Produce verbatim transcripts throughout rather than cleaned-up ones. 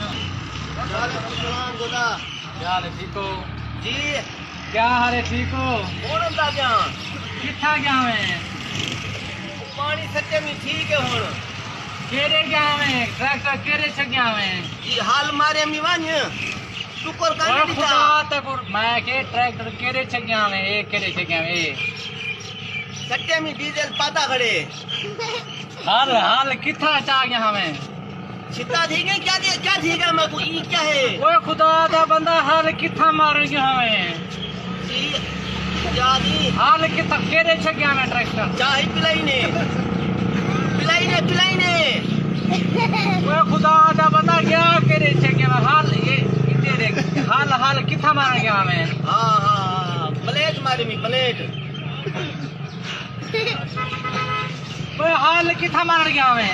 गोदा क्या हाल है, ठीक हो जी? क्या हाल है, ठीक हो? कौन होता क्या? कितना क्या में पानी सच्चे में ठीक है हुन केरे क्या में ट्रैक्टर केरे से क्या में ये हाल मारे मिवान टुकर का और नहीं खुदा था तक मैं के ट्रैक्टर केरे से क्या में एक केरे से क्या में सच्चे में डीजल पाता खड़े हाल हाल कितना चाह गया हमें छिता ठीक है क्या दे क्या ठीक है मैं को ई क्या है ओए खुदा दा बंदा हाल कितना मार गया हमें जी जादी हाल कितना केरे से क्या में ट्रैक्टर चाय पिलाई ने पिलाई ने पिलाई ने ओए खुदा दा बंदा क्या केरे से क्या में हाल ये तेरे हाल हाल कितना मार गया हमें हाँ हाँ प्लेट मारे मी प्लेट ओए हाल कितना मार गया हमें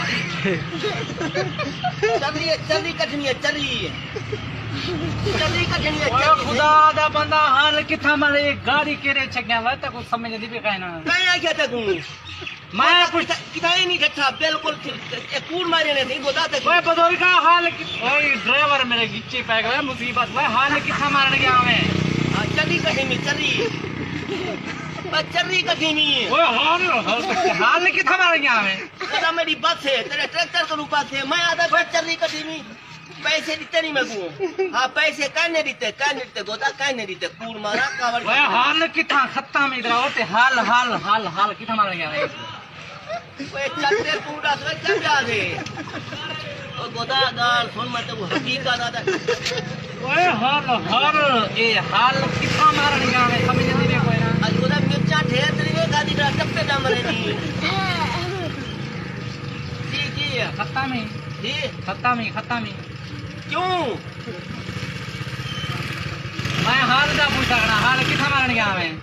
चली चली कठनी है चली चली कठनी है ओए खुदा दा बंदा हाल कितना मारे गाड़ी केरे से क्या में तक समझ नहीं भी कहना कहीं क्या था तू मैं कुछ कितना ही नहीं था बिल्कुल कूड़ मारे नहीं गोदा तक ओए बदौर का हाल ओए ड्राइवर मेरे गिच्चे पे गया मुसीबत ओए हाल कितना मार गया हमें चली कठनी चली चर्री कठनी ओए हाल हाल कितना मार गया हमें गोदा मेरी बस है तेरे ट्रैक्टर के रूप से मैं आधा चर्री कठनी पैसे देते नहीं मैं को हाँ पैसे कहने देते कहने देते गोदा कहने देते कूड़ मारा कावड़ ओए हाल कितना खत्ता में इधर होते हाल हाल हाल हाल कितना मार गया हमें ओए चलते कूड़ा से चल जा दे ओ गोदा गाल सुन मत वो हकीकत आता ओए हाल हाल ए हाल कितना मार गया हमें समझ नहीं रे कोई ना आज गोदा मिर्चा ढेर तरीके का दिख रहा टप्पे दाम रही जी जी खत्ता में जी खत्ता में खत्ता में क्यों मैं हाल का पूछा रहा हाल कितना मार गया हमें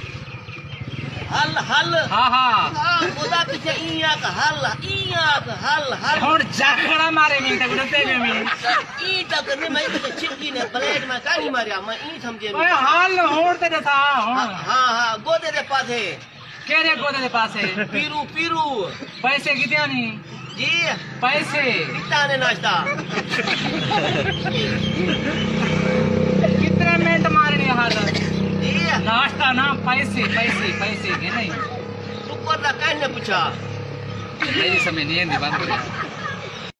हल हल हाँ हाँ हाँ गोदा पीछे इया का हल इया का हल हल और जाखड़ा मारे में तक डरते में में ई तक ने मैं तो छिपकी ने प्लेट में कानी मारिया मैं ई समझे ओए हाल होड़ते रे था हाँ हाँ गोदे दे पास है केरे गोदे के पास है पीरू पीरू पैसे कितने नहीं जी पैसे कितना ने नाश्ता कितने मिनट मारने हाल जी नाश्ता ना पैसे पैसे पैसे के नहीं ऊपर का कहने पूछा मेरी समय नहीं है बंद हो गया